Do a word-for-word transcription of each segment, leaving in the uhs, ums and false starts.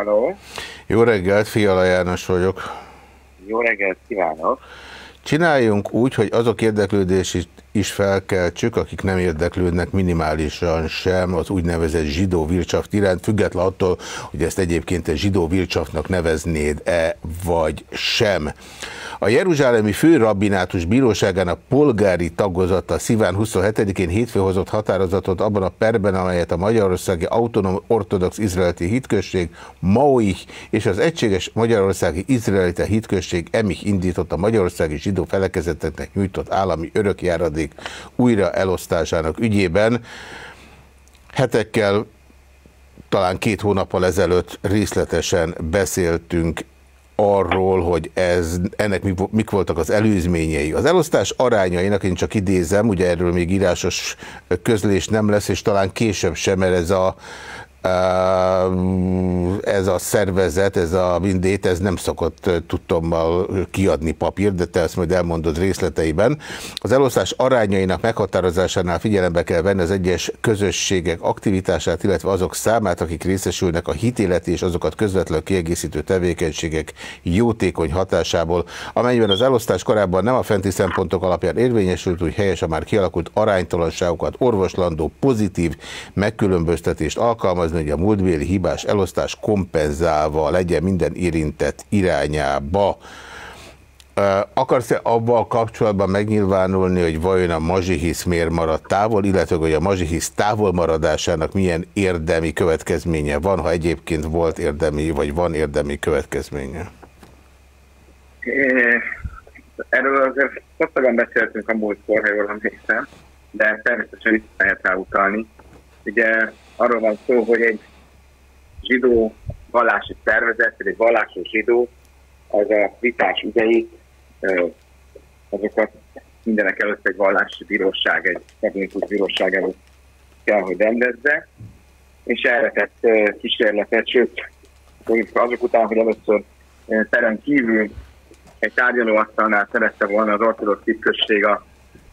Halló. Jó reggelt, Fiala János vagyok. Jó reggelt kívánok. Csináljunk úgy, hogy azok érdeklődését is felkeltsük, akik nem érdeklődnek minimálisan sem az úgynevezett zsidó vircsaft iránt, független attól, hogy ezt egyébként egy zsidó vircsaftnak neveznéd-e, vagy sem. A Jeruzsálemi Főrabbinátus Bíróságának polgári tagozata szíván huszonhetedikén hétfőn hozott határozatot abban a perben, amelyet a Magyarországi Autonóm Ortodox Izraeliti Hitközség, MAOIH és az Egységes Magyarországi Izraelita Hitközség EMIH indított a magyarországi zsidó felekezeteknek nyújtott állami örökjáradék újra elosztásának ügyében. Hetekkel, talán két hónappal ezelőtt részletesen beszéltünk arról, hogy ez, ennek mik voltak az előzményei. Az elosztás arányainak, én csak idézem, ugye erről még írásos közlés nem lesz, és talán később sem, mert ez a, ez a szervezet, ez a Vindét, ez nem szokott tudtommal kiadni papírt, de te ezt majd elmondod részleteiben. Az elosztás arányainak meghatározásánál figyelembe kell venni az egyes közösségek aktivitását, illetve azok számát, akik részesülnek a hitéleti és azokat közvetlenül kiegészítő tevékenységek jótékony hatásából. Amennyiben az elosztás korábban nem a fenti szempontok alapján érvényesült, úgy helyes a már kialakult aránytalanságokat orvoslandó pozitív megkülönböztetést alkalmazni, hogy a múltbéli hibás elosztás kompenzálva legyen minden érintett irányába. Akarsz-e abban kapcsolatban megnyilvánulni, hogy vajon a mazsihisz miért maradt távol, illetve hogy a mazsihisz távol maradásának milyen érdemi következménye van, ha egyébként volt érdemi, vagy van érdemi következménye? Erről azért szoktagan beszéltünk a múltkor, ha jól emlékszem, de természetesen itt lehet rá utalni. Ugye arról van szó, hogy egy zsidó vallási szervezet, egy vallásos zsidó, az a vitás ügyeit, azokat mindenek előtt egy vallási bíróság, egy katolikus bíróság előtt kell, hogy rendezze, és erre tett kísérletet, sőt, azok után, hogy először terem kívül egy tárgyalóasztalnál szerette volna az ortodox hitközség a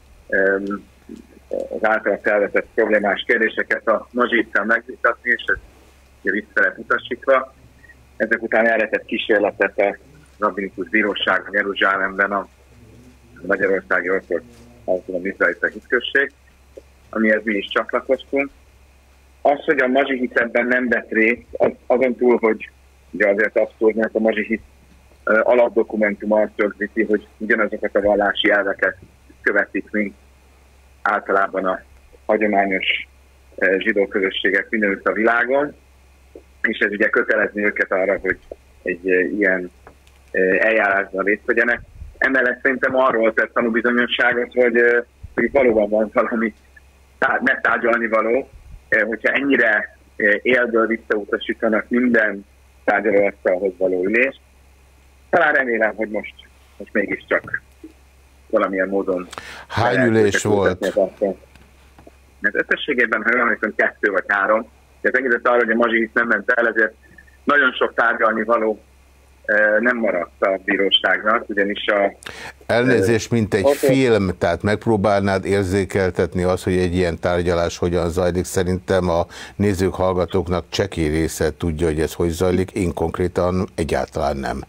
az által felvetett problémás kérdéseket a mazsittal megvitatni, és ez vissza lett utasítva. Ezek után erre tett kísérletet a rabbinikus bíróság Jeruzsálemben a Magyarországi Ortodox Izraelita Hitközség, amihez mi is csatlakoztunk. Az, hogy a mazsihit ebben nem vett részt, az, azon túl, hogy ugye azért abszurd, mert a mazsihit alapdokumentum azt rögzíti, hogy ugyanazokat a vallási elveket követik, mint általában a hagyományos zsidó közösségek mindenütt a világon, és ez ugye kötelezni őket arra, hogy egy ilyen eljárásban részt vegyenek. Emellett szerintem arról tett tanúbizonyosságot, hogy, hogy valóban van valami megtárgyalni való, hogyha ennyire élből visszautasítanak minden tárgyalóasztalhoz való ülést. Talán remélem, hogy most, most mégiscsak valamilyen módon... Hány ülés volt? Mert összességében, ha emlékszem, kettő vagy három. Tehát egészet arra, hogy a mazsihisz nem ment el, ezért nagyon sok tárgyalni való nem maradt a bíróságnak, ugyanis a... Elnézés, mint egy ortodox film, tehát megpróbálnád érzékeltetni azt, hogy egy ilyen tárgyalás hogyan zajlik. Szerintem a nézők, hallgatóknak csekély része tudja, hogy ez hogy zajlik, én konkrétan egyáltalán nem.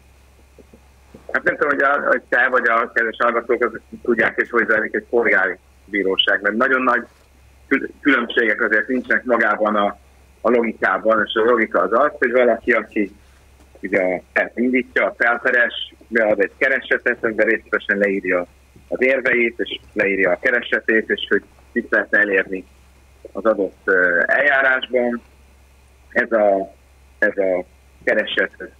Hát nem tudom, hogy, a, hogy te vagy a kedves hallgatók azok tudják, és hogy zajlik egy polgári bíróság, mert nagyon nagy különbségek azért nincsenek magában a, a logikában, és a logika az az, hogy valaki, aki ugye indítja, a felperes, bead egy keresetet, amiben részletesen leírja az érveit, és leírja a keresetét, és hogy mit lehetne elérni az adott eljárásban. Ez a, ez a kereset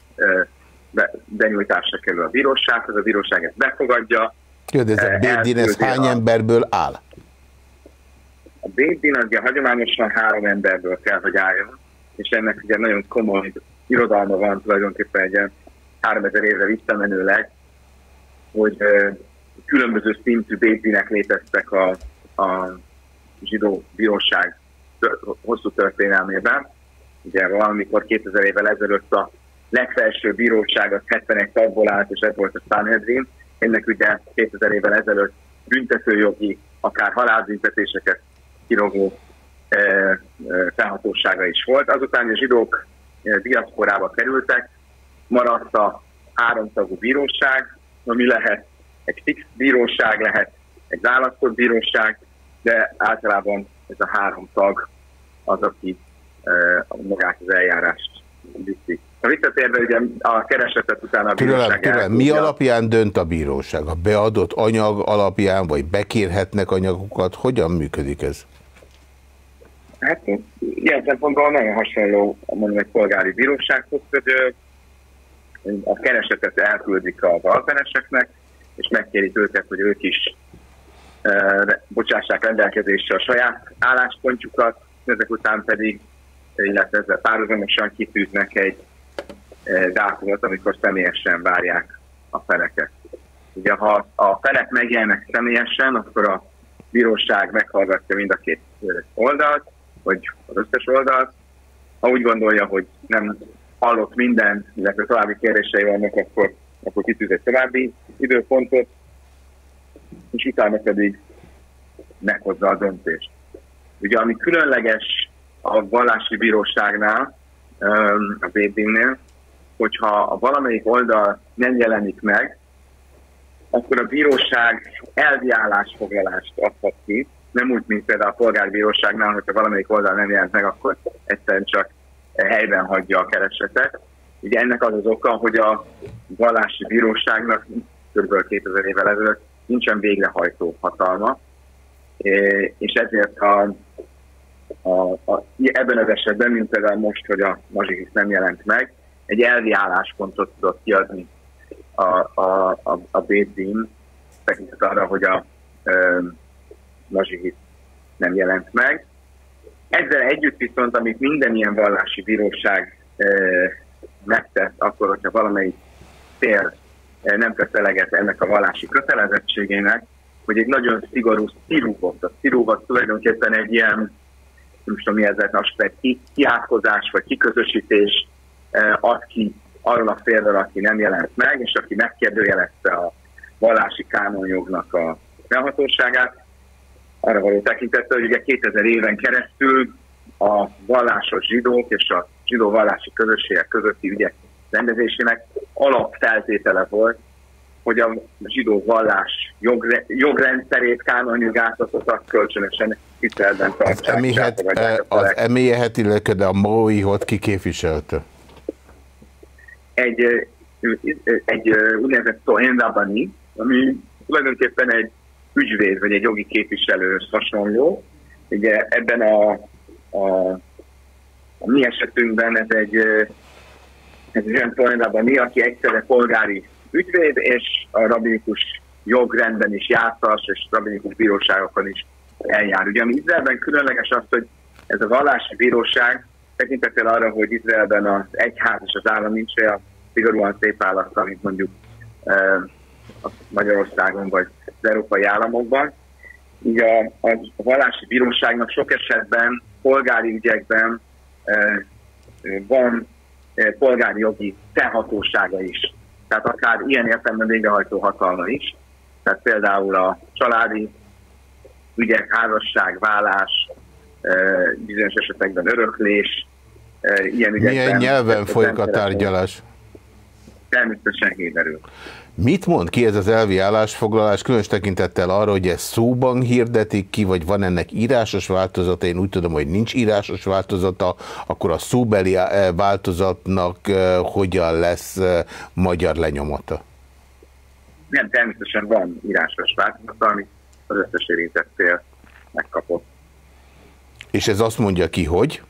benyújtásra kerül a bírósághoz, a bíróság ezt befogadja. Jó, de ez a Bédin, ez hány a... emberből áll? A Bédin az ugye hagyományosan három emberből kell, hogy álljon, és ennek ugye nagyon komoly irodalma van tulajdonképpen egy háromezer évre visszamenőleg, hogy uh, különböző szintű Bédinek léteztek a, a zsidó bíróság tör, hosszú történelmében. Ugye valamikor kétezer évvel ezelőtt a legfelsőbb bíróság az hetvenegy tagból állt, és ez volt a Sanhedrin. Ennek ugye kétezer évvel ezelőtt büntetőjogi, akár halálbüntetéseket kirogó e, e, felhatósága is volt. Azután a zsidók diaszporába kerültek, maradt a háromtagú bíróság, ami lehet egy fix bíróság, lehet egy választott bíróság, de általában ez a három tag az, aki uh, magát az eljárást viszi. A visszatérve ugye a keresetet utána a bíróság eltudja. Mi alapján dönt a bíróság? A beadott anyag alapján, vagy bekérhetnek anyagokat? Hogyan működik ez? Hát ilyen szempontból nagyon hasonló, mondom, egy polgári bírósághoz, hogy a keresetet elküldik a valpereseknek, és megkérik őket, hogy ők is e, bocsássák rendelkezésre a saját álláspontjukat, ezek után pedig, illetve ezzel párhuzamosan kitűznek egy e, dátumot, amikor személyesen várják a feleket. Ugye, ha a felek megjelennek személyesen, akkor a bíróság meghallgatja mind a két oldalt, vagy az összes oldalt. Ha úgy gondolja, hogy nem hallott mindent, illetve további kérdései vannak, akkor, akkor kitűz egy további időpontot, és utána pedig meghozza a döntést. Ugye, ami különleges a vallási bíróságnál, a Bédinnél, hogyha a valamelyik oldal nem jelenik meg, akkor a bíróság elvi állásfoglalást adhat ki, nem úgy, mint például a polgárbíróságnál, hogyha valamelyik oldal nem jelent meg, akkor egyszerűen csak helyben hagyja a keresetet. Ugye ennek az az oka, hogy a vallási bíróságnak kb. kétezer évvel ezelőtt nincsen végrehajtó hatalma, és ezért a, a, a, ebben az esetben, mint például most, hogy a Mazsihisz nem jelent meg, egy elvi álláspontot tudott kiadni a, a, a, a Bédin, tekintet arra, hogy a e, Mazsihisz nem jelent meg. Ezzel együtt viszont, amit minden ilyen vallási bíróság e, megtesz, akkor, hogyha valamelyik fél e, nem tesz eleget ennek a vallási kötelezettségének, hogy egy nagyon szigorú szirúvot, a szirúvot tulajdonképpen egy ilyen, nem tudom mi ez egy kiátkozás vagy kiközösítés e, ad ki arról a félről, aki nem jelent meg, és aki megkérdőjelezte a vallási kánonjognak a felhatóságát, arra való tekintettel, hogy ugye kétezer éven keresztül a vallásos zsidók és a zsidó vallási közösségek közötti ügyek rendezésének alapfeltétele volt, hogy a zsidó vallás jogre, jogrendszerét, kánonjogát azt kölcsönösen tiszteletben tartsák. Eméhet, az emélyhet, illetve a Maóihot ki képviselte? Egy, egy úgynevezett Tohen Rabbani, ami tulajdonképpen egy ügyvéd vagy egy jogi képviselőhöz hasonló. Ugye ebben a, a, a mi esetünkben ez egy, ez egy olyan Tohen Rabbani, aki egyszerre polgári ügyvéd, és a rabbinikus jogrendben is jártas, és rabbinikus bíróságokon is eljár. Ugye ami Izraelben különleges az, hogy ez a vallási bíróság tekintettel arra, hogy Izraelben az egyház és az állam nincs olyan szigorúan szép állat, mint mondjuk e, Magyarországon vagy az európai államokban. Így a, a vallási bíróságnak sok esetben polgári ügyekben e, van e, polgári jogi felhatósága is. Tehát akár ilyen értelemben végrehajtó hatalma is. Tehát például a családi ügyek, házasság, vállás, e, bizonyos esetekben öröklés, e, ilyen ügyekben. Milyen nyelven folyik a tárgyalás? Természetesen héberül. Mit mond ki ez az elvi állásfoglalás, különös tekintettel arra, hogy ez szóban hirdetik ki, vagy van ennek írásos változata? Én úgy tudom, hogy nincs írásos változata, akkor a szóbeli változatnak hogyan lesz magyar lenyomata? Nem, természetesen van írásos változata, amit az összes érintett fél megkapott. És ez azt mondja ki, hogy?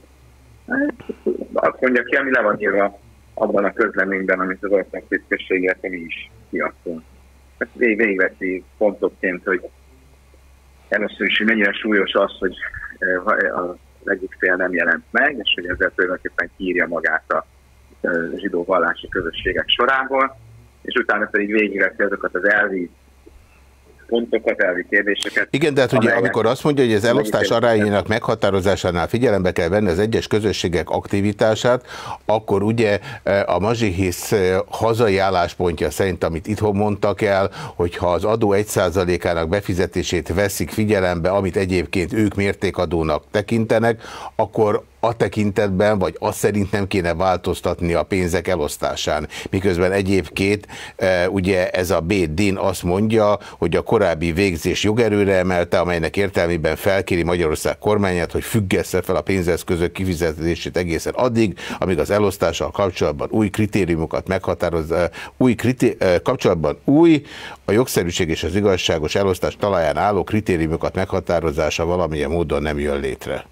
Azt mondja ki, ami le van írva abban a közleményben, amit az ország tisztességért mi is kiadtunk. Ezt végigveszi pontokként, hogy először is mennyire súlyos az, hogy az egyik fél nem jelent meg, és hogy ezzel tulajdonképpen kiírja magát a zsidó vallási közösségek sorából, és utána pedig végigveszi azokat az elvi pontokat, elvi kérdéseket. Igen, de hát ugye amikor azt mondja, hogy az elosztás arányának meghatározásánál figyelembe kell venni az egyes közösségek aktivitását, akkor ugye a Mazsihisz hazai álláspontja szerint, amit itthon mondtak el, hogyha az adó egy százalékának befizetését veszik figyelembe, amit egyébként ők mértékadónak tekintenek, akkor a tekintetben, vagy azt szerint nem kéne változtatni a pénzek elosztásán. Miközben egyébként ugye ez a B-din azt mondja, hogy a korábbi végzés jogerőre emelte, amelynek értelmében felkéri Magyarország kormányát, hogy függesse fel a pénzeszközök kifizetését egészen addig, amíg az elosztással kapcsolatban új kritériumokat meghatároz, új krité, kapcsolatban új, a jogszerűség és az igazságos elosztás talaján álló kritériumokat meghatározása valamilyen módon nem jön létre.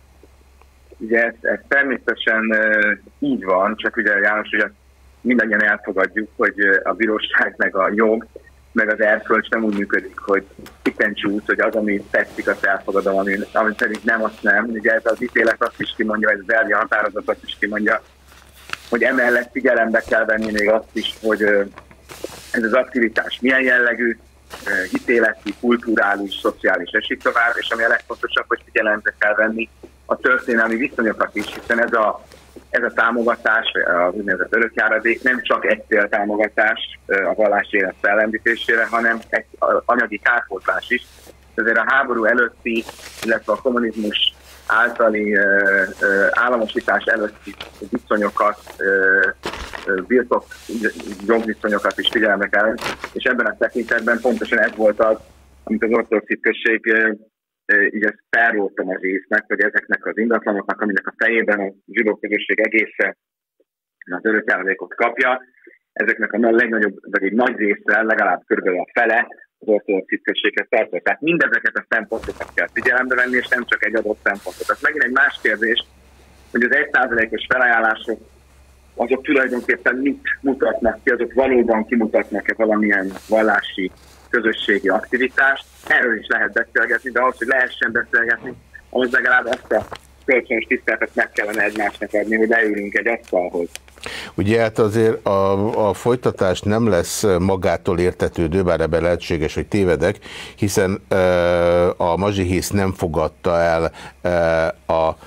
Ugye ez, ez természetesen uh, így van, csak ugye János, ugye mindannyian elfogadjuk, hogy a bíróság, meg a jog, meg az erkölcs nem úgy működik, hogy itten csúsz, hogy az, ami tetszik, azt elfogadom, ami, ami pedig nem, azt nem. Ugye ez az ítélet azt is kimondja, ez az elvi határozat azt is kimondja, hogy emellett figyelembe kell venni még azt is, hogy uh, ez az aktivitás milyen jellegű, uh, hitéleti, kulturális, szociális, és így tovább, és ami a legfontosabb, hogy figyelembe kell venni a történelmi viszonyokat is, hiszen ez a, ez a támogatás, az úgynevezett örökjáradék nem csak egy céltámogatás a vallási élet fellendítésére, hanem egy anyagi kárpótlás is. Ezért a háború előtti, illetve a kommunizmus általi uh, uh, államosítás előtti viszonyokat, uh, birtok jogviszonyokat is figyelembe kell, és ebben a tekintetben pontosan ez volt az, amit az ortodox hitközség uh, így ezt felróttam az észnek, hogy ezeknek az ingatlanoknak, aminek a fejében a zsidó közösség egészen az örökjáradékot kapja, ezeknek a legnagyobb, vagy egy nagy része, legalább körülbelül a fele az ortodox hitközséget tartja. Tehát mindezeket a szempontokat kell figyelembe venni, és nem csak egy adott szempontot. Ez megint egy más kérdés, hogy az egy százalékos felajánlások, azok tulajdonképpen mit mutatnak ki, azok valóban kimutatnak-e valamilyen vallási közösségi aktivitást. Erről is lehet beszélgetni, de ahhoz, hogy lehessen beszélgetni, ahhoz legalább ezt a kölcsönös tiszteletet meg kellene egymásnak adni, hogy leülünk egy asztalhoz. Ugye hát azért a, a folytatás nem lesz magától értetődő, bár ebben lehetséges, hogy tévedek, hiszen e, a Mazsihisz nem fogadta el e, a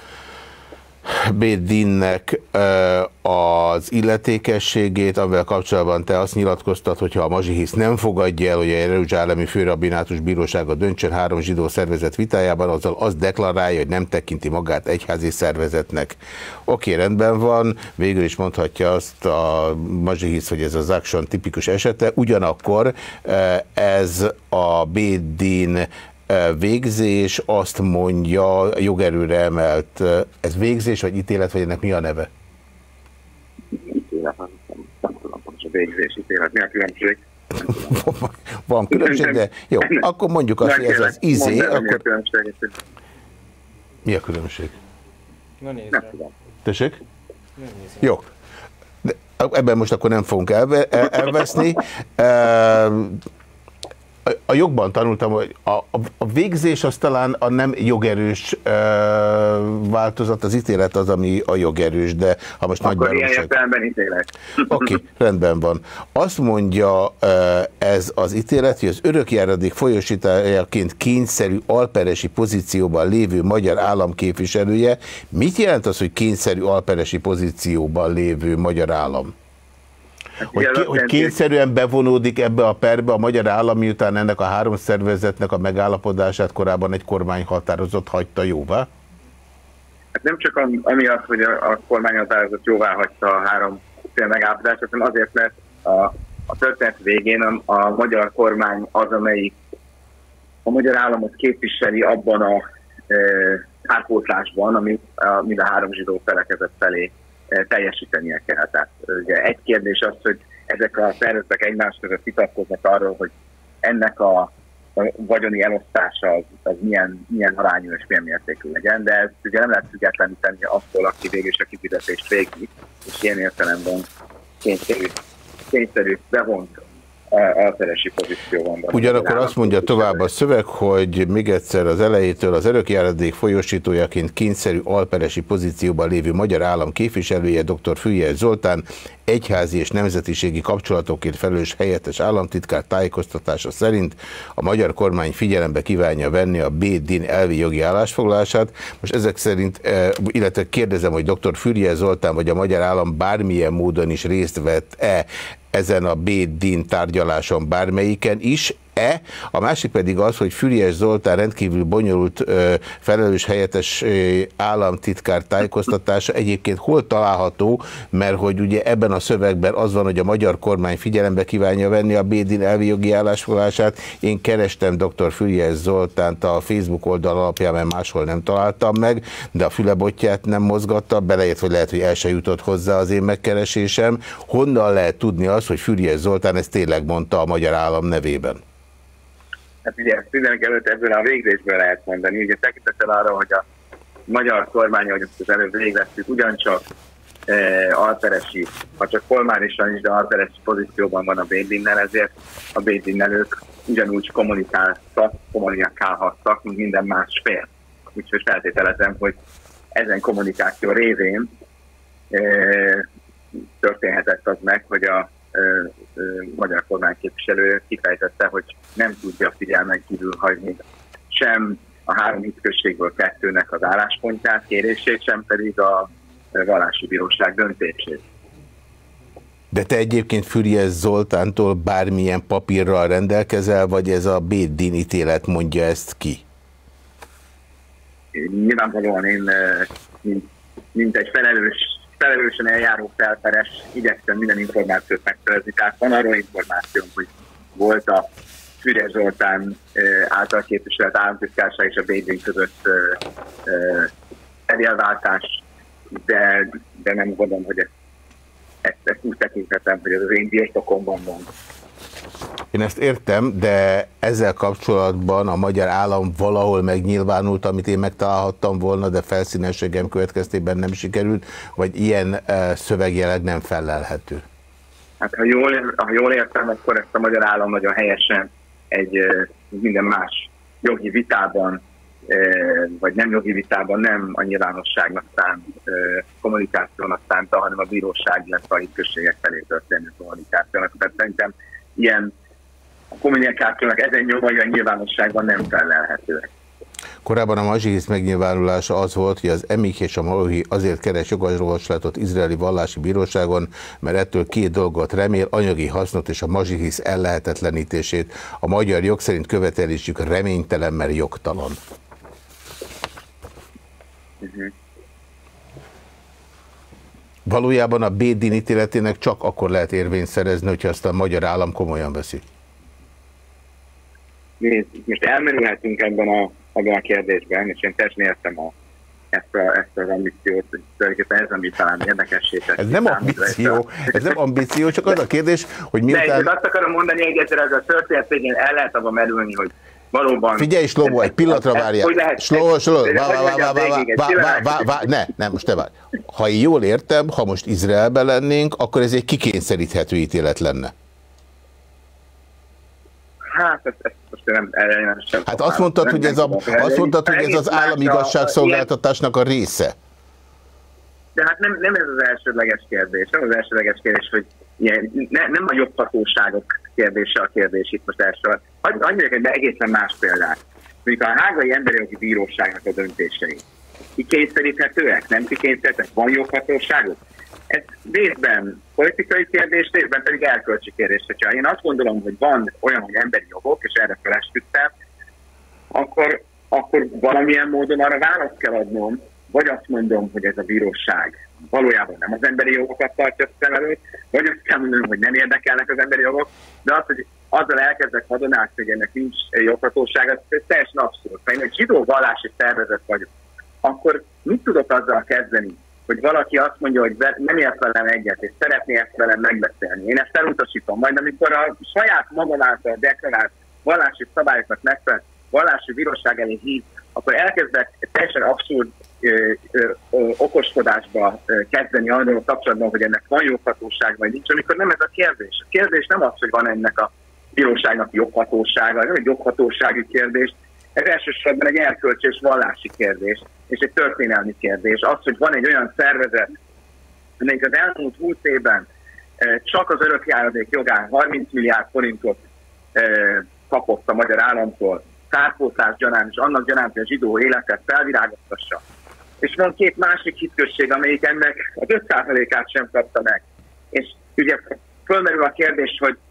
B-dinnek az illetékességét, amivel kapcsolatban te azt nyilatkoztat, hogyha a Mazsihisz nem fogadja el, hogy a Jeruzsálemi Főrabbinátus Bírósága döntsön három zsidó szervezet vitájában, azzal azt deklarálja, hogy nem tekinti magát egyházi szervezetnek. Oké, rendben van, végül is mondhatja azt a Mazsihisz, hogy ez az Action tipikus esete, ugyanakkor ez a B-din végzés, azt mondja, jogerőre emelt, ez végzés vagy ítélet, vagy ennek mi a neve? Ítélet, nem tudom, hogy a végzés, ítélet, mi a különbség? Van különbség, de jó, akkor mondjuk azt, hogy ez az izé, akkor... Mi a különbség? Na nézd. Tessék? Jó. De ebben most akkor nem fogunk elve, elveszni. A jogban tanultam, hogy a, a, a végzés az talán a nem jogerős uh, változat, az ítélet az, ami a jogerős, de ha most akkor nagy ilyen értelemben ítélet. Oké, okay, rendben van. Azt mondja uh, ez az ítélet, hogy az örökjáradék folyósítájaként kényszerű alperesi pozícióban lévő magyar államképviselője. Mit jelent az, hogy kényszerű alperesi pozícióban lévő magyar állam? Hogy, ké, hogy kényszerűen bevonódik ebbe a perbe a magyar állam, miután ennek a három szervezetnek a megállapodását korábban egy kormányhatározat hagyta jóvá? Hát nem csak amiatt, hogy a, a kormányhatározat jóvá hagyta a három fél megállapodást, hanem azért, mert a, a történet végén a, a magyar kormány az, amelyik a magyar államot képviseli abban a e, kárpótlásban, amit a, mind a három zsidó felekezet felé teljesítenie kell. Tehát ugye egy kérdés az, hogy ezek a szervezetek egymás között vitatkoznak arról, hogy ennek a, a vagyoni elosztása az, az milyen, milyen arányú és milyen mértékű legyen, de ez ugye nem lehet függetleníteni attól, aki végül is a kifizetést végzi, és ilyen értelemben kényszerű, kényszerű bevont alperesi pozícióban. Ugyanakkor azt mondja tovább a szöveg, hogy még egyszer az elejétől az örökjáradék folyósítójaként kényszerű alperesi pozícióban lévő magyar állam képviselője dr. Fülyes Zoltán egyházi és nemzetiségi kapcsolatokért felelős helyettes államtitkár tájékoztatása szerint a magyar kormány figyelembe kívánja venni a B-din elvi jogi állásfoglalását. Most ezek szerint, illetve kérdezem, hogy dr. Fülyes Zoltán vagy a magyar állam bármilyen módon is részt vett-e ezen a B-din tárgyaláson bármelyiken is, E, a másik pedig az, hogy Füriyes Zoltán rendkívül bonyolult ö, felelős helyettes ö, államtitkár tájékoztatása egyébként hol található, mert hogy ugye ebben a szövegben az van, hogy a magyar kormány figyelembe kívánja venni a Bédin elvi jogi állásfoglalását. Én kerestem dr. Füriyes Zoltánt a Facebook oldal alapján, mert máshol nem találtam meg, de a fülebotját nem mozgatta, beleért, hogy lehet, hogy el se jutott hozzá az én megkeresésem. Honnan lehet tudni azt, hogy Füriyes Zoltán ezt tényleg mondta a magyar állam nevében? Hát ugye mindenek előtt ebből a végzésből lehet mondani, ugye tekintettel arra, hogy a magyar kormány, ahogy azt az előbb végeztük, ugyancsak e, alteresi, ha csak formálisan is, de alteresi pozícióban van a Bédinnel, ezért a Bédinnel ők ugyanúgy kommunikáltak, kommunikálhattak, mint minden más fél. Úgyhogy feltételezem, hogy ezen kommunikáció révén e, történhetett az meg, hogy a Ö, ö, magyar kormányképviselő kifejtette, hogy nem tudja figyelmen kívül hagyni sem a három hitközségből kettőnek az álláspontját, kérését, sem pedig a vallási bíróság döntését. De te egyébként Füriyes Zoltántól bármilyen papírral rendelkezel, vagy ez a Bédin ítélet mondja ezt ki? Nyilvánvalóan én, mint, mint egy felelős felelősen eljáró felperes, igyekszem minden információt megszerezni. Tehát van arról információm, hogy volt a Füriyes Zoltán által képviselt államtitkárság és a Bédin között eljelváltás, de, de nem gondolom, hogy ezt, ezt, ezt úgy tekinthetem, hogy ez az én birtokomban van. Én ezt értem, de ezzel kapcsolatban a magyar állam valahol megnyilvánult, amit én megtalálhattam volna, de felszínességem következtében nem sikerült, vagy ilyen uh, szövegjeleg nem felelhető? Hát ha jól, ha jól értem, akkor ezt a magyar állam nagyon helyesen egy uh, minden más jogi vitában, uh, vagy nem jogi vitában nem a nyilvánosságnak szánt uh, kommunikációnak szánta, hanem a bíróság, illetve a hitközségek felé történő kommunikációnak. Tehát szerintem ilyen a kommunikációnak ezen nyomai a nyilvánosságban nem felelhetőek. Korábban a Mazsihisz megnyilvánulása az volt, hogy az emik és a Maluhi azért keres jogorvoslatot izraeli vallási bíróságon, mert ettől két dolgot remél, anyagi hasznot és a Mazsihisz ellehetetlenítését. A magyar jog szerint követelésük reménytelen, mert jogtalan. Uh-huh. Valójában a Bédin ítéletének csak akkor lehet érvényt szerezni, hogyha azt a magyar állam komolyan veszi. Nézd, most elmerülhetünk ebben a, ebben a kérdésben, és én teljesen értem a, ezt, a, ezt az ambíciót, hogy tulajdonképpen ez, ami talán érdekessé teszi. Ez nem ambíció, ez nem ambíció, csak az a kérdés, hogy miután... De azt akarom mondani, hogy egyszer ez a történet végén el lehet abban merülni, hogy valóban... Figyelj, Slobó, egy pillanatra várjál. Slobó, Slobó, ne, nem, most te várj. Ha én jól értem, ha most Izraelben lennénk, akkor ez egy kikényszeríthető ítélet lenne. Hát, ez, ez most nem, erre nem sem. Hát azt mondtad, hogy ez, a, azt mondtad, hogy ez az állami igazságszolgáltatásnak a része. De hát nem, nem ez az elsődleges kérdés. Nem az elsődleges kérdés, hogy ilyen, ne, nem a joghatóságok kérdése a kérdés itt most elsősorban. Annyira egy egészen más példát. Mondjuk a Hágai Emberi Jogi Bíróságnak a döntései. Kikényszeríthetőek? Nem kikényszeríthetőek? Van joghatóságok? Ez részben politikai kérdés, részben pedig erkölcsi kérdés. Ha én azt gondolom, hogy van olyan, hogy emberi jogok, és erre felesküdtem, akkor, akkor valamilyen módon arra választ kell adnom, vagy azt mondom, hogy ez a bíróság valójában nem az emberi jogokat tartja szem előtt, vagy azt kell mondanom, hogy nem érdekelnek az emberi jogok, de az, hogy azzal elkezdek hadonászni, hogy ennek nincs joghatósága, ez teljesen abszurd. Ha én egy zsidó vallási szervezet vagyok, akkor mit tudok azzal kezdeni, hogy valaki azt mondja, hogy nem ért velem egyet, és szeretné ezt velem megbeszélni. Én ezt elutasítom. Majd amikor a saját magam által deklarált vallási szabályoknak megfelelően vallási bíróság elé hív, akkor elkezdek teljesen abszurd ö, ö, ö, okoskodásba ö, kezdeni arról kapcsolatban, hogy ennek van joghatóság, vagy nincs, amikor nem ez a kérdés. A kérdés nem az, hogy van ennek a bíróságnak joghatósága, nem egy joghatósági kérdés, ez elsősorban egy erkölcsi és vallási kérdés, és egy történelmi kérdés. Az, hogy van egy olyan szervezet, amelyik az elmúlt húsz évben csak az örökjáradék jogán harminc milliárd forintot kapott a magyar államtól, kárpótlás gyanán, és annak gyanán, hogy a zsidó életet felvirágoztassa. És van két másik hitközség, amelyik ennek az öt százalékát sem kapta meg. És ugye fölmerül a kérdés, hogy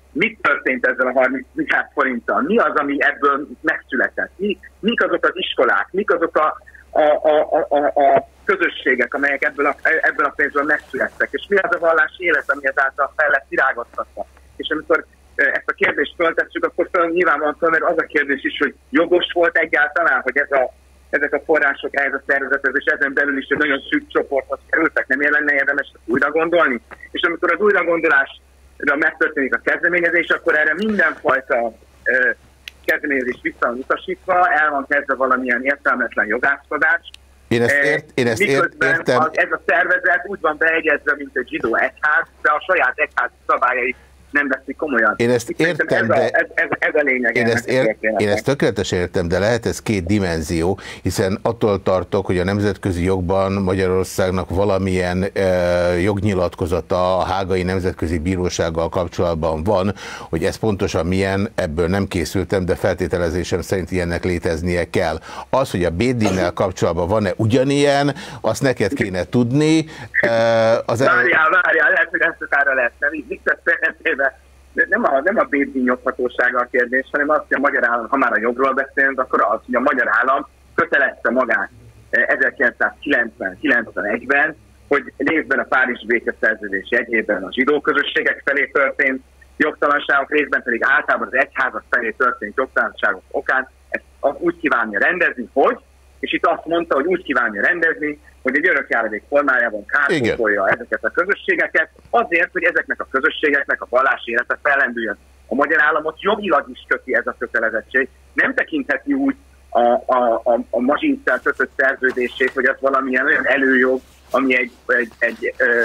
mit történt ezzel a harminc milliárd forinttal, mi az, ami ebből megszületett, mi, mik azok az iskolák, mik azok a, a, a, a, a közösségek, amelyek ebből a, ebből a pénzből megszülettek, és mi az a vallási élet, ami ezáltal fel lett virágoztatva. És amikor ezt a kérdést föltesszük, akkor föl nyilvánvalóan fölmerül az a kérdés is, hogy jogos volt egyáltalán, hogy ez a, ezek a források ehhez a szervezethez, és ezen belül is egy nagyon szűk csoporthoz kerültek, nem lenne érdemes újra gondolni. És amikor az újra gondolásra megtörténik a kezdeményezés, akkor erre mindenfajta ö, kezdeményezés visszautasítva, el van kezdve valamilyen értelmetlen jogászkodás. Én ezt, ért, én ezt Miközben értem. Az, ez a szervezet úgy van beegyezve, mint egy zsidó egyház, de a saját egyház szabályait nem veszik komolyan. Én ezt értem, ez, de... a, ez, ez, ez a lényeg. Én ezt, ér, én ezt tökéletesen értem, de lehet ez két dimenzió, hiszen attól tartok, hogy a nemzetközi jogban Magyarországnak valamilyen e, jognyilatkozata a Hágai Nemzetközi Bírósággal kapcsolatban van, hogy ez pontosan milyen, ebből nem készültem, de feltételezésem szerint ilyennek léteznie kell. Az, hogy a Bédinnel kapcsolatban van-e ugyanilyen, azt neked kéne tudni. E, az várjál, várjál, lehet, hogy ezt utára lesz, nem így visszatérhetően. Nem a, nem a Bédin joghatósága a kérdés, hanem az, hogy a magyar állam, ha már a jogról beszélünk, akkor az, hogy a magyar állam kötelezte magát ezerkilencszázkilencven kilencvenegyben, hogy részben a Párizsi békeszerződés jegyében a zsidó közösségek felé történt jogtalanságok, részben pedig általában az egyházak felé történt jogtalanságok okán ezt úgy kívánja rendezni, hogy, és itt azt mondta, hogy úgy kívánja rendezni, hogy egy örökjáradék formájában kárpótolja ezeket a közösségeket, azért, hogy ezeknek a közösségeknek a vallási élete fellendüljön. A magyar államot jogilag is köti ez a kötelezettség. Nem tekintheti úgy a, a, a, a mazsinccel kötött szerződését, hogy az valamilyen olyan előjog, ami egy, egy, egy, ö,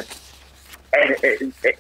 egy, egy, egy,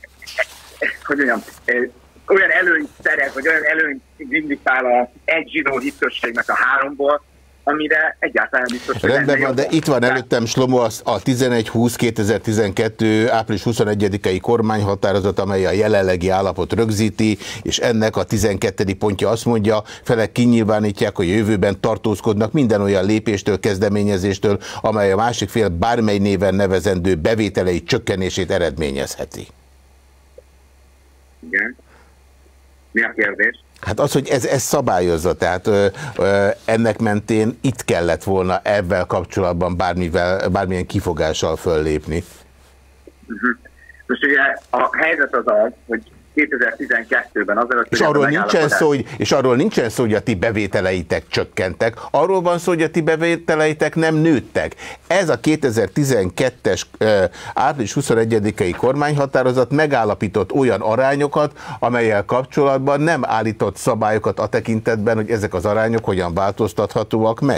hogy mondjam, egy olyan előnyt szerez, vagy olyan előnyt vindikál a egy zsidó hitközségnek a háromból, amire egyáltalán biztos, hogy rendben van, de itt van előttem, Slomo, a tizenegy húsz kétezer-tizenkettő április huszonegyedikei kormányhatározat, amely a jelenlegi állapot rögzíti, és ennek a tizenkettedik pontja azt mondja, felek kinyilvánítják, hogy a jövőben tartózkodnak minden olyan lépéstől, kezdeményezéstől, amely a másik fél bármely néven nevezendő bevételei csökkenését eredményezheti. Igen. Mi a kérdés? Hát az, hogy ez, ez szabályozza, tehát ö, ö, ennek mentén itt kellett volna ebben kapcsolatban bármivel, bármilyen kifogással föllépni. Uh-huh. Most ugye a helyzet az az, hogy kétezer-tizenkettőben azelőtt... És arról, nincsen szó, hogy, és arról nincsen szó, hogy a ti bevételeitek csökkentek, arról van szó, hogy a ti bevételeitek nem nőttek. Ez a kétezer-tizenkettes április huszonegyedikei kormányhatározat megállapított olyan arányokat, amelyel kapcsolatban nem állított szabályokat a tekintetben, hogy ezek az arányok hogyan változtathatóak meg.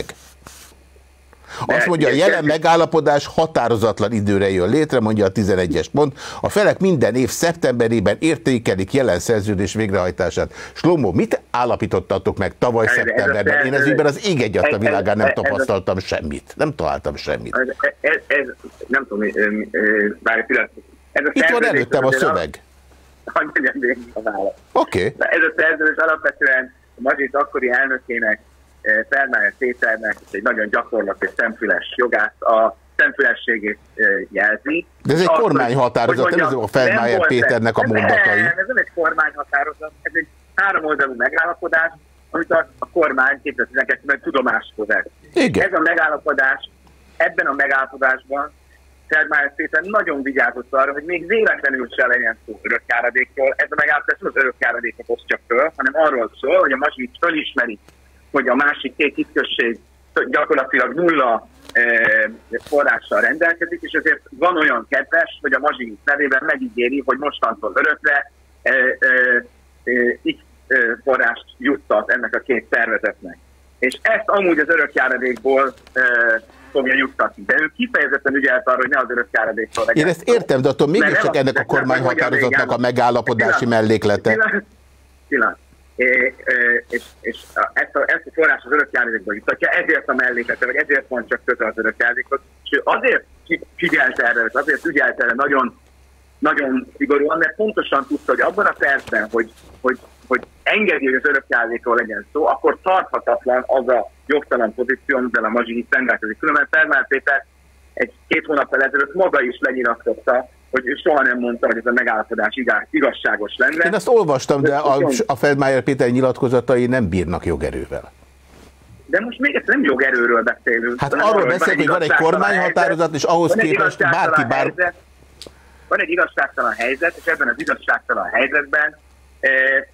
Azt mondja, a jelen megállapodás határozatlan időre jön létre, mondja a tizenegyes pont. A felek minden év szeptemberében értékelik jelen szerződés végrehajtását. Slomo, mit állapítottatok meg tavaly szeptemberben? Én ez ügyben az ég egyat a világán nem tapasztaltam semmit. Nem találtam semmit. Ez, ez, ez nem tudom, bár egy pillanat. Itt van előttem a szöveg. Hogy mondjam végig a válasz. Oké. Ez a szerződés alapvetően a Mazsic akkori elnökének, Felmájer Péternek egy nagyon gyakorlati szemfüles jogász a szemfülességét jelzi. De ez egy azt, kormányhatározat, hogy, hogy ez a Felmájer Péternek a mondatai. Nem, ez nem egy kormányhatározat, ez egy háromoldalú megállapodás, amit a, a kormány kétezer-tizenkettőben tudomásul vett. Ez a megállapodás, ebben a megállapodásban Felmájer Péter nagyon vigyázott arra, hogy még véletlenül se legyen szó örökjáradékról. Ez a megállapodás nem az örökjáradékot osztja föl, hanem arról szól, hogy a Mazsic fölismeri, hogy a másik két hitközség gyakorlatilag nulla e, forrással rendelkezik, és ezért van olyan kedves, hogy a Mazsic nevében megígéri, hogy mostantól örökre e, e, e, X e, forrást juttat ennek a két szervezetnek. És ezt amúgy az örökjáradékból e, fogja juttatni. De ő kifejezetten ügyelt arra, hogy ne az örökjáradékból legyen. Én ezt értem, de attól mégiscsak ennek a kormányhatározatnak a megállapodási melléklete. Pillanat, pillanat. É, és, és ezt, a, ezt a forrás az örökjáradékba jutatja, ezért a melléklete, vagy ezért van csak köze az örökjáradékot. És ő azért figyelt erre, azért ügyelt erre nagyon, nagyon szigorúan, mert pontosan tudta, hogy abban a percben, hogy, hogy, hogy engedi, hogy az örökjáradékról legyen szó, akkor tarthatatlan az a jogtalan pozíció, amivel a Mazsic rendelkezik. Különben Felmájer Péter egy két hónappal ezelőtt maga is lenyilatkozta, hogy ő soha nem mondta, hogy ez a megállapodás igazságos lenne. Én azt olvastam, de a, a Feldmayer Péter nyilatkozatai nem bírnak jogerővel. De most még ezt nem jogerőről beszélünk. Hát arról beszélünk, hogy van egy kormányhatározat, és ahhoz képest bárki bár... Helyzet, van egy igazságtalan helyzet, és ebben az igazságtalan helyzetben eh,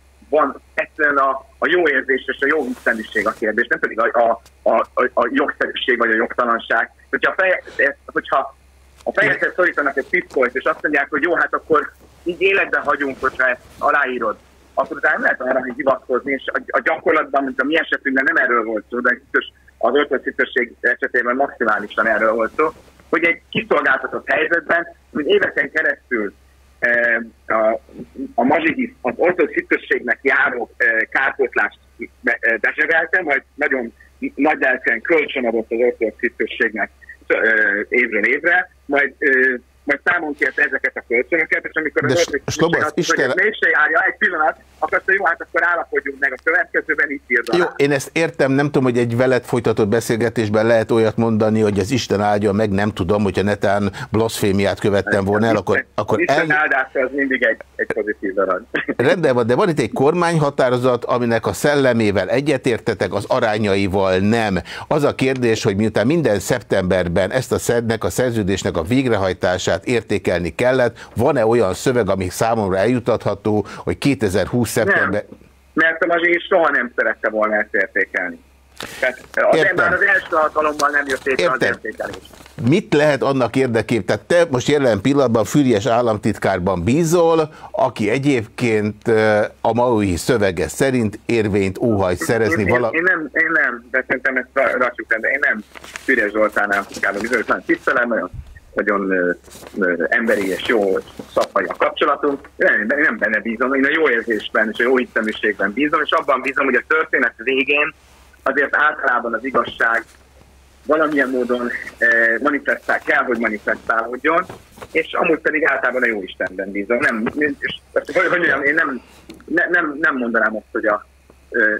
van egyszerűen a, a jó érzés és a jó hiszeműség a kérdés, nem pedig a, a, a, a, a jogszerűség vagy a jogtalanság. Hogyha, feje, hogyha a fejedhez szorítanak egy pisztolyt, és azt mondják, hogy jó, hát akkor így életben hagyunk, hogyha ezt aláírod, akkor utána nem lehet arra, hogy hivatkozni, és a, a gyakorlatban, mint a mi esetünkben nem erről volt szó, de az öltözszítőség esetében maximálisan erről volt szó, hogy egy kiszolgáltatott helyzetben, hogy éveken keresztül eh, a, a mazsihisz az öltözszítőségnek járó eh, kárpótlást bezsegelte, majd nagyon nagy lelken kölcsönadott az öltözszítőségnek eh, évről évre, majd eh, majd számon kérte ezeket a kölcsönöket, és amikor de az öltözszítőség azt mondja, hogy mégse járja egy pillanat, akkor azt mondja, jó, hát akkor állapodjunk meg a következőben, így írva. Jó, én ezt értem, nem tudom, hogy egy veled folytatott beszélgetésben lehet olyat mondani, hogy az Isten áldja meg, nem tudom, hogyha netán blaszfémiát követtem volna el, akkor... akkor az Isten áldása az mindig egy, egy pozitív darab. Rendben van, de van itt egy kormányhatározat, aminek a szellemével egyetértetek, az arányaival nem. Az a kérdés, hogy miután minden szeptemberben ezt a szednek, a szerződésnek a végrehajtását értékelni kellett, van-e olyan szöveg, ami számomra eljutatható, hogy kétezer-húsz szeptember... Nem, mert a mazsihisz soha nem szerette volna ezt értékelni. Tehát az ember az első alkalommal nem jött létre az értékelés. Mit lehet annak érdekében? Tehát te most jelen pillanatban Füriyes államtitkárban bízol, aki egyébként a maui szövege szerint érvényt óhajt szerezni. Én, vala... én, én, nem, én nem, de szerintem ezt rassuk, de én nem Füriyes Zoltán államtitkárban bizonyos, nagyon tisztelem, nagyon nagyon ö, ö, emberi és jó szakmai a kapcsolatunk. Nem, nem benne bízom, én a jó érzésben és a jó hiszeműségben bízom, és abban bízom, hogy a történet végén azért általában az igazság valamilyen módon eh, manifestál, kell, hogy manifestálódjon, és amúgy pedig általában a jó Istenben bízom. Nem, és, hogy, hogy mondjam, én nem, ne, nem, nem mondanám azt, hogy a eh,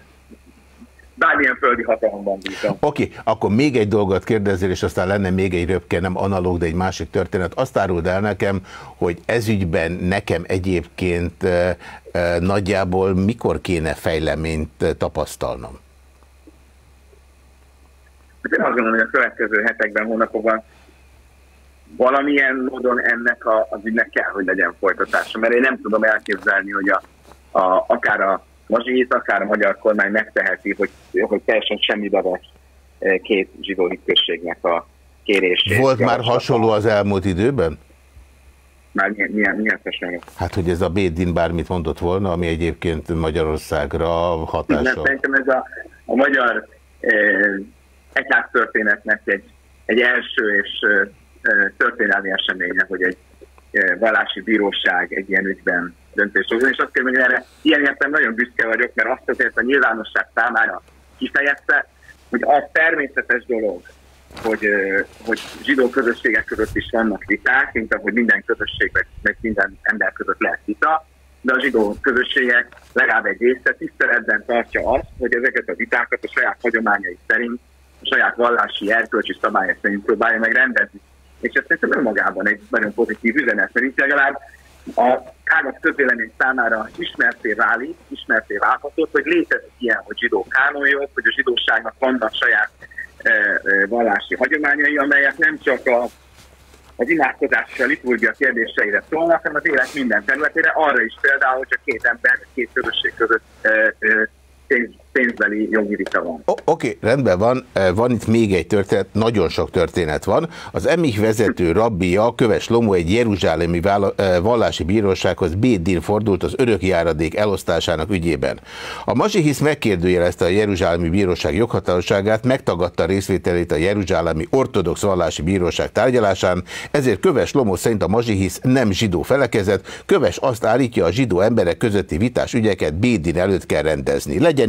bármilyen földi hatalomban bízom. Oké, okay, akkor még egy dolgot kérdezzél, és aztán lenne még egy röpke, nem analóg, de egy másik történet. Azt áruld el nekem, hogy ezügyben nekem egyébként e, e, nagyjából mikor kéne fejleményt tapasztalnom? Én azt gondolom, hogy a következő hetekben, hónapokban valamilyen módon ennek a, az ügynek kell, hogy legyen folytatása, mert én nem tudom elképzelni, hogy a, a, akár a mazsihisz, akár a magyar kormány megteheti, hogy, hogy teljesen semmibe vesz két zsidó hitközségnek a kérését. Volt már hasonló az elmúlt időben? Már milyen, milyen, milyen hasonló? Hát, hogy ez a Bédin bármit mondott volna, ami egyébként Magyarországra hatással. Szerintem ez a, a magyar eh, egyháztörténetnek egy, egy első és eh, történelmi eseménye, hogy egy eh, vallási bíróság egy ilyen ügyben döntést hozni, és azt kérdezik, hogy erre ilyen értem nagyon büszke vagyok, mert azt azért a nyilvánosság számára kifejezte, hogy az természetes dolog, hogy, hogy zsidó közösségek között is vannak viták, mint ahogy minden közösségben, meg minden ember között lehet vita, de a zsidó közösségek legalább egy része tiszteletben tartja azt, hogy ezeket a vitákat a saját hagyományai szerint, a saját vallási erkölcsi szabályok szerint próbálja meg rendezni. És ez szerintem önmagában egy nagyon pozitív üzenet, mert itt legalább a tágabb közvélemény számára ismerté válik, ismerté válhatott, hogy létezik ilyen, hogy zsidó kánonjog, hogy a zsidóságnak vannak saját e, e, vallási hagyományai, amelyek nem csak a, az imádkozás és a liturgia kérdéseire szólnak, hanem az élet minden területére, arra is például, hogyha két ember, két közösség között e, e, pénz, pénzbeli jogi vita van. Oké, okay, rendben van. Van itt még egy történet, nagyon sok történet van. Az emich vezető rabbija, Köves Lomó egy jeruzsálemi vallási bírósághoz Bédin fordult az örökjáradék elosztásának ügyében. A mazsihisz megkérdőjelezte a jeruzsálemi bíróság joghatóságát, megtagadta részvételét a jeruzsálemi ortodox vallási bíróság tárgyalásán, ezért Köves Lomó szerint a mazsihisz nem zsidó felekezet. Köves azt állítja, a zsidó emberek közötti vitás ügyeket Bédin előtt kell rendezni. Legyen így.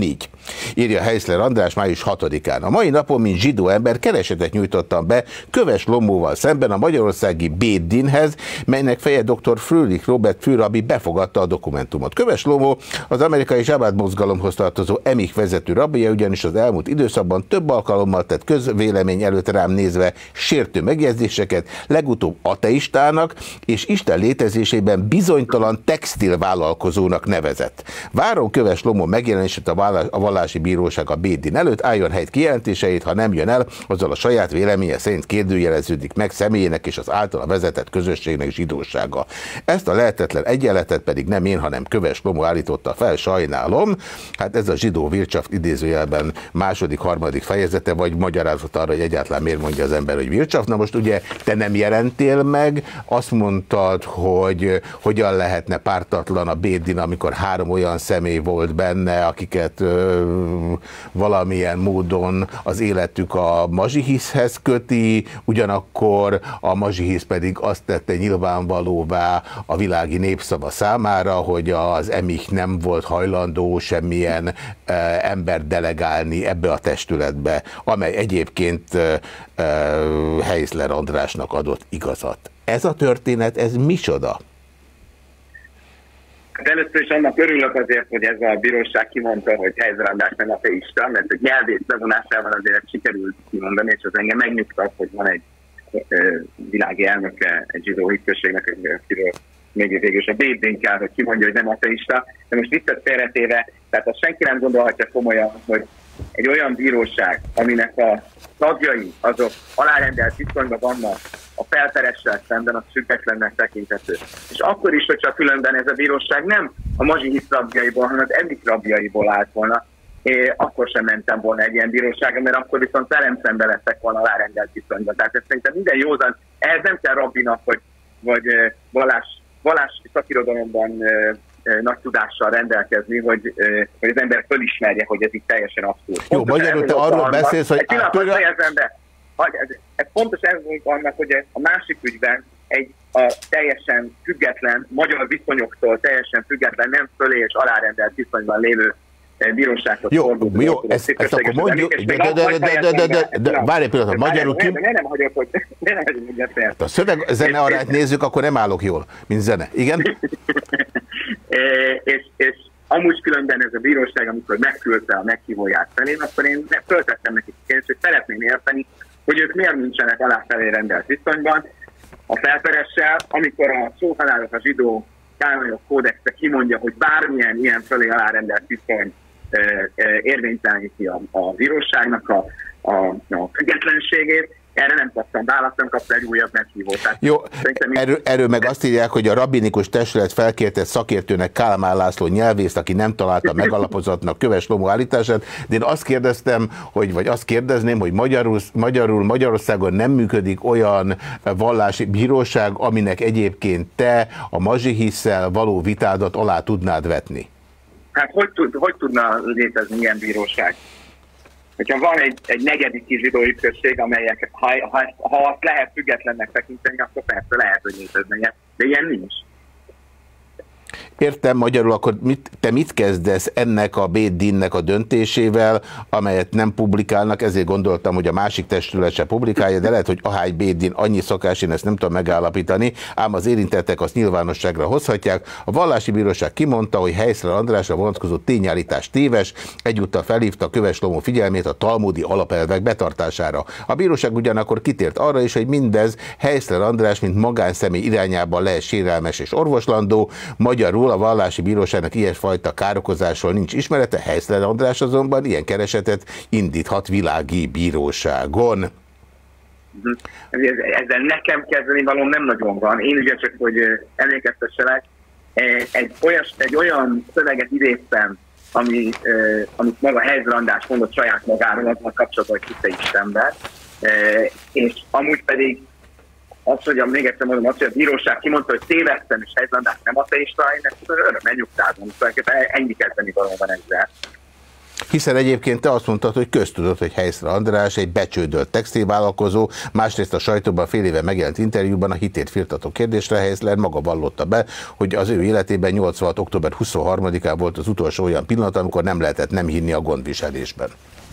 Írja Heiszler András május hatodikán. A mai napon, mint zsidó ember, keresetet nyújtottam be Köves Lomóval szemben a magyarországi Bét Dinhez, melynek feje dr. Fröhlich Robert főrabbi befogadta a dokumentumot. Köves Lomó az amerikai Zsábád mozgalomhoz tartozó emich vezető rabbija, ugyanis az elmúlt időszakban több alkalommal tett közvélemény előtt rám nézve sértő megjegyzéseket, legutóbb ateistának és Isten létezésében bizonytalan textilvállalkozónak nevezett. Várom Köves Lomó megjelenését a vallási bíróság a Bét Din előtt, álljon helyt kijelentéseit, ha nem jön el, azzal a saját véleménye szerint kérdőjeleződik meg személyének és az általa vezetett közösségnek zsidósága. Ezt a lehetetlen egyenletet pedig nem én, hanem Köves Lomó állította fel, sajnálom. Hát ez a zsidó Wirtschaft idézőjelben második, harmadik fejezete, vagy magyarázat arra, hogy egyáltalán miért mondja az ember, hogy Wirtschaft. Na most ugye te nem jelentél meg, azt mondtad, hogy hogyan lehetne pártatlan a Bét Din, amikor három olyan személy volt benne, akiket ö, valamilyen módon az életük a mazsihiszhez köti, ugyanakkor a mazsihisz pedig azt tette nyilvánvalóvá a világi népszava számára, hogy az emich nem volt hajlandó semmilyen ö, ember delegálni ebbe a testületbe, amely egyébként ö, ö, Heiszler Andrásnak adott igazat. Ez a történet, ez micsoda? Hát először is annak örülök azért, hogy ez a bíróság kimondta, hogy Heiszler András nem ateista, mert hogy nyelvész bevonásával azért sikerült kimondani, és az engem megnyugtat, hogy van egy ö, világi elnöke egy zsidó hitközségnek, akiről még végül is a Bét Din kell, hogy kimondja, hogy nem ateista. De most viccet félretéve, tehát azt senki nem gondolhatja komolyan, hogy egy olyan bíróság, aminek a tagjai azok alárendelt viszonyban vannak a felperessel szemben, az függetlennek tekinthető. És akkor is, hogyha különben ez a bíróság nem a mazsihisz rabjaiból, hanem az emich rabjaiból állt volna, és akkor sem mentem volna egy ilyen bíróságra, mert akkor viszont velem szembe lettek volna alárendelt viszonyban. Tehát ez szerintem minden józan, ehhez nem kell rabbinak, hogy, vagy vallás, vallási szakirodalomban nagy tudással rendelkezni, hogy, hogy az ember fölismerje, hogy ez itt teljesen abszurd. Jó, magyarul te arról beszélsz, hogy... Egy pillanat, fejezem be. Ez, ez pontos ez volt annak, hogy a másik ügyben egy a teljesen független, magyar viszonyoktól teljesen független, nem fölé és alárendelt viszonyban lévő bírósághoz fordult. Jó, jó, ezt, ezt akkor mondjuk, de, de, de, de, de, de, de, de, de várj egy pillanat, magyarul ki... Ne nem hagyok, hogy ne nem hagyok, hogy ne a szöveg zene arányt nézzük, akkor nem állok jól, mint zene. Igen? és, és amúgy különben ez a bíróság, amikor megküldte a meghívóját felén, akkor én föltettem nekik kérdést, hogy szeretném érteni, hogy ők miért nincsenek aláfelé rendelt viszonyban a felperessel, amikor a szóhalálos a zsidó kánonok kódexe kimondja, hogy bármilyen ilyen fölé alárendelt viszony e, e, érvényteleníti a, a bíróságnak a, a, a függetlenségét. Erre nem kaptam választ, nem kaptam egy újabb meghívót. Jó, erről, erről meg azt írják, hogy a rabbinikus testület felkérte szakértőnek Kálmán László nyelvészt, aki nem találta megalapozottnak Köves Lomó állítását, de én azt kérdeztem, hogy, vagy azt kérdezném, hogy magyarul, magyarul Magyarországon nem működik olyan vallási bíróság, aminek egyébként te a mazsihisszel való vitádat alá tudnád vetni. Hát hogy, tud, hogy tudna létezni ilyen bíróság? Hogyha van egy, egy negyedik zsidó ütközség, amelyek, ha, ha, ha azt lehet függetlennek tekinteni, akkor persze lehet, hogy léteznek, de ilyen nincs. Értem, magyarul akkor mit, te mit kezdesz ennek a Bét Dinnek a döntésével, amelyet nem publikálnak, ezért gondoltam, hogy a másik testület se publikálja, de lehet, hogy ahány Bét Din annyi szokás, én ezt nem tudom megállapítani, ám az érintettek azt nyilvánosságra hozhatják. A vallási bíróság kimondta, hogy Heiszler Andrásra vonatkozó tényállítás téves, egyúttal felhívta a Köves Lomó figyelmét a talmudi alapelvek betartására. A bíróság ugyanakkor kitért arra is, hogy mindez Heiszler András, mint magánszemély irányában lehet sérelmes és orvoslandó, magyarul a vallási bíróságnak ilyesfajta károkozásról nincs ismerete, Heiszler András azonban ilyen keresetet indíthat világi bíróságon. Ezzel nekem kezdeni valóm nem nagyon van. Én ugye csak, hogy emlékeztesselek, egy, olyas, egy olyan szöveget idéztem, ami, amit maga Heiszler András mondott saját magáról, aznak kapcsolatban, hogy hitte Istenben, és amúgy pedig azt, hogy még egyszer mondom, azt, hogy a bíróság kimondta, hogy tévedtem, és Heiszler András nem ateista, én ezt örömmel nyugtázom, szóval ennyi kezdeni valóban ezzel. Hiszen egyébként te azt mondtad, hogy köztudott, hogy Heisler András egy becsődölt textilvállalkozó, másrészt a sajtóban fél éve megjelent interjúban a hitét firtató kérdésre Heisler maga vallotta be, hogy az ő életében nyolcvanhat október huszonharmadikán volt az utolsó olyan pillanat, amikor nem lehetett nem hinni a gondviselésben.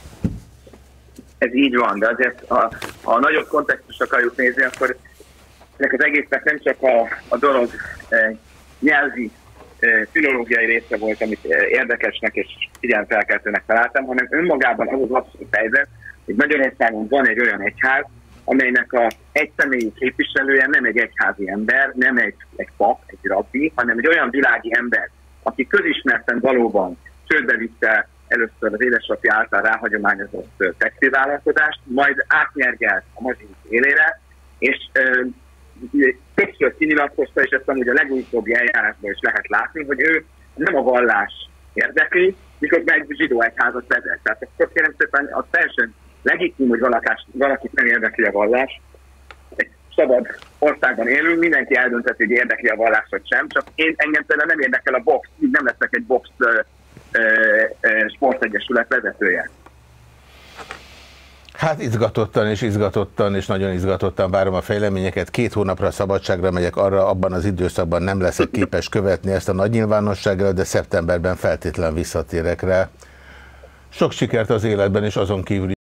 Ez így van, de azért ha, ha a nagyobb kontextust akarjuk nézni, akkor ennek az egésznek nem csak a, a dolog eh, nyelvi, eh, filológiai része volt, amit eh, érdekesnek és figyelmfelkeltőnek találtam, hanem önmagában az az abszolút helyzet, hogy Magyarországon van egy olyan egyház, amelynek a egyszemélyi képviselője nem egy egyházi ember, nem egy, egy pap, egy rabbi, hanem egy olyan világi ember, aki közismerten valóban csődbe vitte először az édesapja által ráhagyományozott textilvállalkozást, majd átnyergelt a Mazsinc élére, és ö, többször kinyilatkozta, és ezt amúgy a legutóbbi eljárásban is lehet látni, hogy ő nem a vallás érdekli, miközben egy zsidó egyházat vezet. Tehát akkor kérem szépen az teljesen legitim, hogy valakás, valakit nem érdekli a vallás. Egy szabad országban élünk, mindenki eldönteti, hogy érdekli a vallás vagy sem, csak én engem például nem érdekel a box, így nem leszek egy box sportegyesület vezetője. Hát izgatottan és izgatottan és nagyon izgatottan várom a fejleményeket. Két hónapra szabadságra megyek, arra abban az időszakban nem leszek képes követni ezt a nagy nyilvánosságra, de szeptemberben feltétlen visszatérek rá. Sok sikert az életben és azon kívül